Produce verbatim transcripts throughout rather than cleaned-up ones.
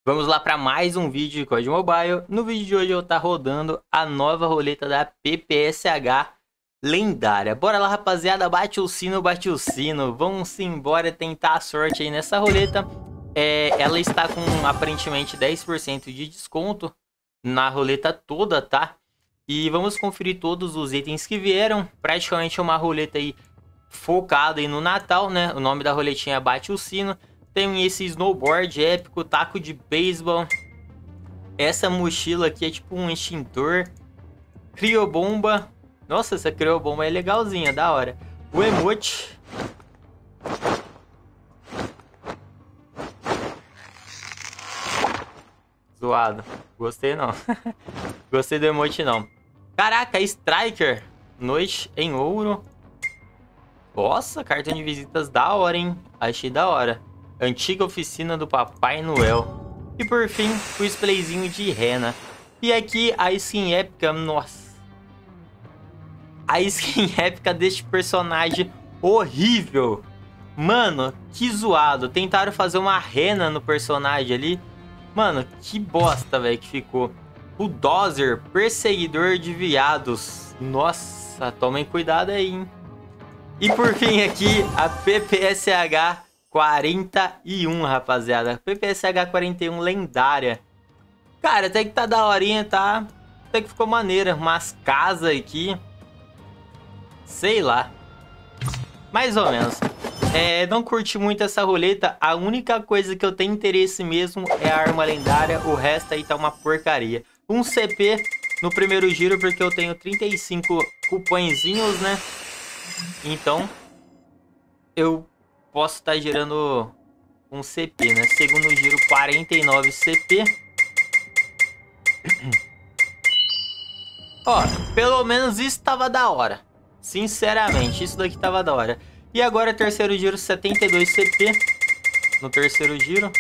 Vamos lá para mais um vídeo de C O D Mobile. No vídeo de hoje eu vou estar rodando a nova roleta da P P S H lendária. Bora lá, rapaziada, bate o sino, bate o sino. Vamos embora tentar a sorte aí nessa roleta. É, ela está com aparentemente dez por cento de desconto na roleta toda, tá? E vamos conferir todos os itens que vieram. Praticamente uma roleta aí focada aí no Natal, né? O nome da roletinha é Bate o Sino. Tem esse snowboard épico, taco de beisebol. Essa mochila aqui é tipo um extintor. Criobomba. Nossa, essa criobomba é legalzinha, da hora. O emote. Zoado. Gostei não. Gostei do emote não. Caraca, Striker. Noite em ouro. Nossa, cartão de visitas da hora, hein? Achei da hora. Antiga oficina do Papai Noel. E por fim, o splayzinho de rena. E aqui a skin épica, nossa. A skin épica deste personagem horrível. Mano, que zoado. Tentaram fazer uma rena no personagem ali. Mano, que bosta, velho, que ficou. O Dozer, perseguidor de viados. Nossa, tomem cuidado aí, hein. E por fim aqui, a P P S H quarenta e um, rapaziada. P P S H quarenta e um lendária. Cara, até que tá daorinha, tá? Até que ficou maneira. Umas casas aqui. Sei lá. Mais ou menos. É, não curti muito essa roleta. A única coisa que eu tenho interesse mesmo é a arma lendária. O resto aí tá uma porcaria. Um C P no primeiro giro, porque eu tenho trinta e cinco cupõezinhos, né? Então, eu posso estar gerando um C P, né? Segundo giro, quarenta e nove C P. Ó, pelo menos isso tava da hora. Sinceramente, isso daqui tava da hora. E agora, terceiro giro, setenta e dois C P. No terceiro giro.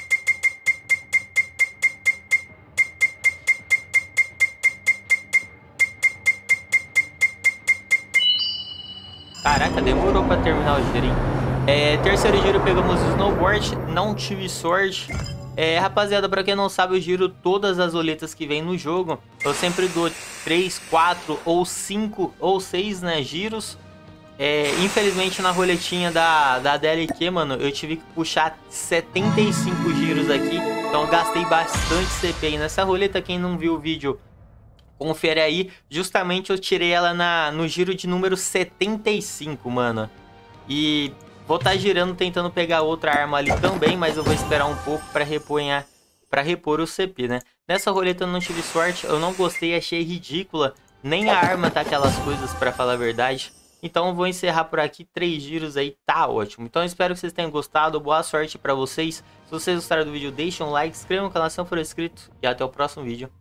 Caraca, demorou pra terminar o giro, hein? É, terceiro giro pegamos o snowboard, não tive sorte. É, rapaziada, pra quem não sabe, eu giro todas as roletas que vem no jogo. Eu sempre dou três, quatro ou cinco ou seis, né, giros. É, infelizmente na roletinha da, da D L Q, mano, eu tive que puxar setenta e cinco giros aqui. Então eu gastei bastante C P aí nessa roleta. Quem não viu o vídeo, confere aí. Justamente eu tirei ela na, no giro de número setenta e cinco, mano. E vou estar tá girando, tentando pegar outra arma ali também, mas eu vou esperar um pouco para repor, para repor o C P, né? Nessa roleta eu não tive sorte, eu não gostei, achei ridícula. Nem a arma tá aquelas coisas, para falar a verdade. Então eu vou encerrar por aqui, três giros aí, tá ótimo. Então eu espero que vocês tenham gostado, boa sorte para vocês. Se vocês gostaram do vídeo, deixem um like, se inscrevam no canal se não for inscrito e até o próximo vídeo.